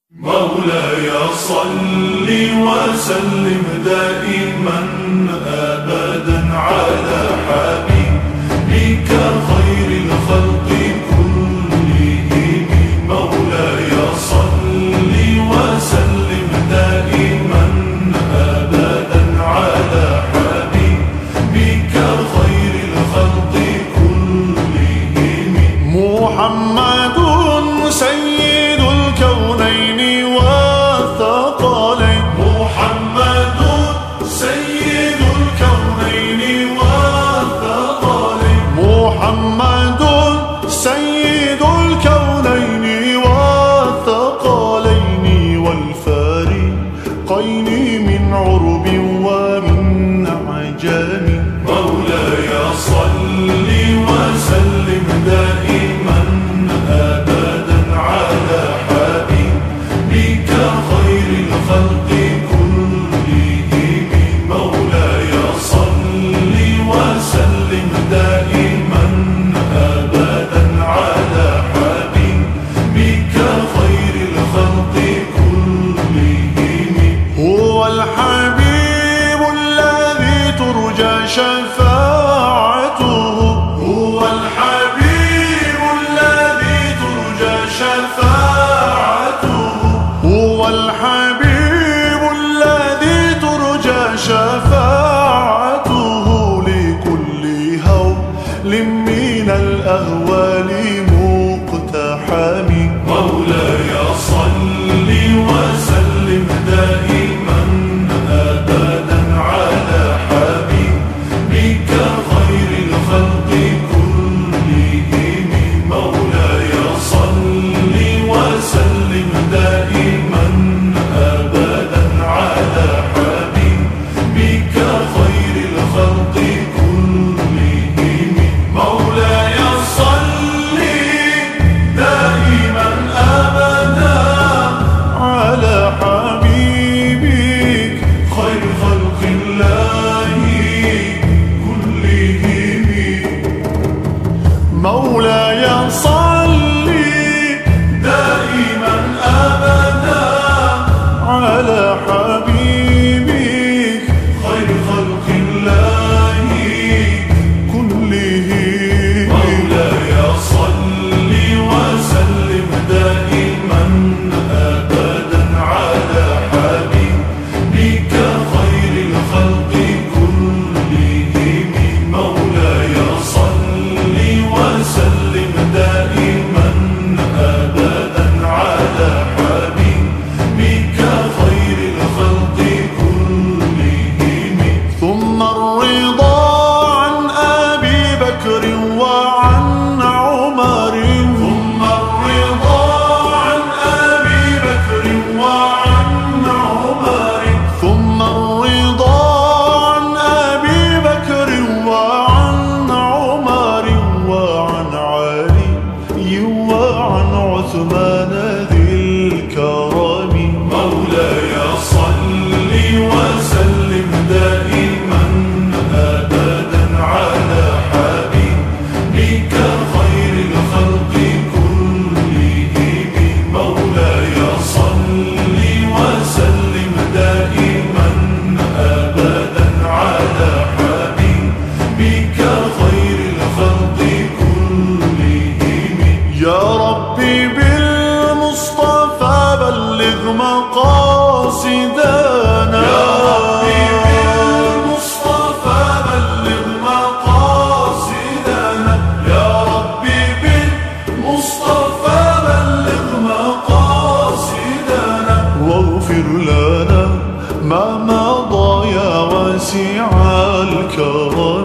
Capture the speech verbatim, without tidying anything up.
مولاي صل وسلم دائما أبدا على حبيبك خير الخلق كلهم. مولاي صل وسلم دائما أبدا على حبيبك خير الخلق كلهم. محمد سيد الكونين والثقلين. محمد سيد الكونين والثقلين. محمد سيد الكونين والثقلين والفارقين من عرب ومن عجم. مولاي صل وسلم دائما أبدا على حبيبك خير الخلق كلهم. مولاي صل وسلم دائما أبدا على حبيبك خير الخلق كلهم. هو الحبيب الذي ترجى شفاعته. هو الحبيب الذي ترجى شفاعته. هو الحبيب الذي ترجى شفاعته لكل هول من الأهوال مقتحم. مولاي صل وسلم دائما أبدا على حبيبك خير الخلق كلهم. مولاي صل وسلم دائما أبدا على حبيبك خير الخلق كلهم. مولاي صل دائما أبدا على حبيبك خير خلق الله كلهم. مولاي صل دائما أبدا على حبيبك خير خلق الله كلهم. مولاي صل وسلم دائما أبدا على حبيبك خير الخلق كلهم. مولاي صل وسلم دائما أبدا على حبيبك خير الخلق كلهم. ثم الرضا عن أبي بكر وعن عمر. ثم الرضا عن أبي بكر وعن عمر. ثم الرضا عن أبي بكر وعن عمر وعن علي وعن عثمان ذي الكرم. مولاي صل وسلم دائما أبدا على حبيبك خير الخلق كلهم. مولاي صل وسلم دائما أبدا على حبيبك خير الخلق كلهم. يا ربي بالمصطفى بلغ مقاصدنا. يا ربي بالمصطفى بلغ مقاصدنا. يا ربي بالمصطفى بلغ مقاصدنا. واغفر لنا ما مضى يا واسع الكرم.